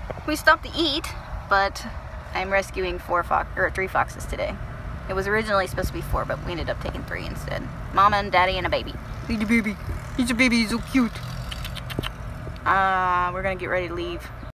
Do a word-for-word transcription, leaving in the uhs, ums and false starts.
We stopped to eat, but I'm rescuing four fox or three foxes today. It was originally supposed to be four, but we ended up taking three instead. Mama and Daddy and a baby. He's a baby. He's a baby. He's so cute. Uh, we're gonna get ready to leave.